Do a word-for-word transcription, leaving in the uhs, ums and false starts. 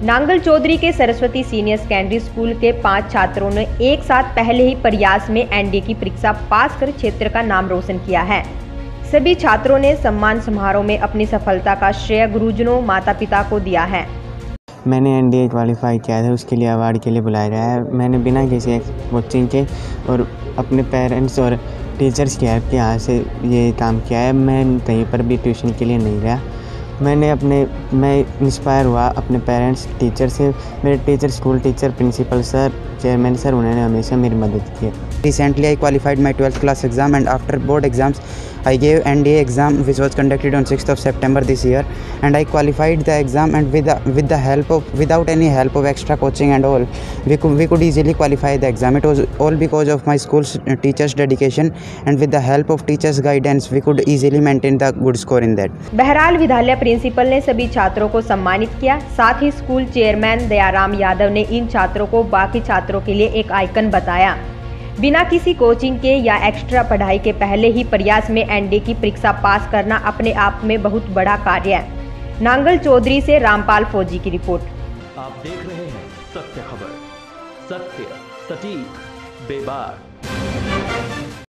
नांगल चौधरी के Saraswati senior secondary school के पांच छात्रों ने एक साथ पहले ही प्रयास में एनडीए की परीक्षा पास कर क्षेत्र का नाम रोशन किया है। सभी छात्रों ने सम्मान समारोह में अपनी सफलता का श्रेय गुरुजनों माता पिता को दिया है। मैंने एनडीए क्वालिफाई किया था, उसके लिए अवार्ड के लिए बुलाया गया है। मैंने बिना किसी कोचिंग के और अपने पेरेंट्स और टीचर्स की हेल्प के यहाँ से ये काम किया है। मैं कहीं पर भी ट्यूशन के लिए नहीं गया। मैंने अपने मैं इंस्पायर हुआ अपने पेरेंट्स टीचर से। मेरे teacher, school teacher, principal sir, chairman sir, उन्होंने हमेशा मेरी मदद की है। Recently, I qualified my twelfth class exam, and after board exams, I gave N D A exam, which was conducted on sixth of September this year, and I qualified the exam. And with the, with the help of, without any help of extra coaching and all, we could we could easily qualify the exam. It was all because of my school's teachers' dedication, and with the help of teachers' guidance, we could easily maintain the good score in that. बहरहाल विद्यालय principal ने सभी छात्रों को सम्मानित किया। साथ ही स्कूल चेयरमैन दयाराम यादव ने इन छात्रों को बाकी छात्रों के लिए एक आइकन बताया। बिना किसी कोचिंग के या एक्स्ट्रा पढ़ाई के पहले ही प्रयास में एनडीए की परीक्षा पास करना अपने आप में बहुत बड़ा कार्य है। नांगल चौधरी से रामपाल फौजी की रिपोर्ट। आप देख रहे हैं सत्य खबर, सत्य सटीक बेबाक।